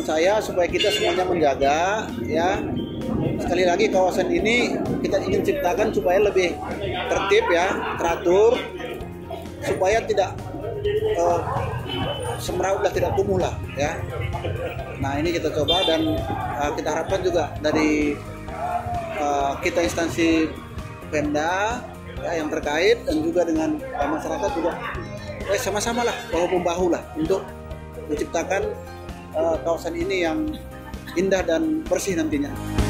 harapan saya supaya kita semuanya menjaga, ya. Sekali lagi kawasan ini kita ingin ciptakan supaya lebih tertib, ya, teratur, supaya tidak semrawut lah, tidak kumuh lah, ya. Nah, ini kita coba dan kita harapkan juga dari kita instansi Pemda, ya, yang terkait dan juga dengan masyarakat juga sama-sama lah, bahu-membahu lah untuk menciptakan kawasan ini yang indah dan bersih nantinya.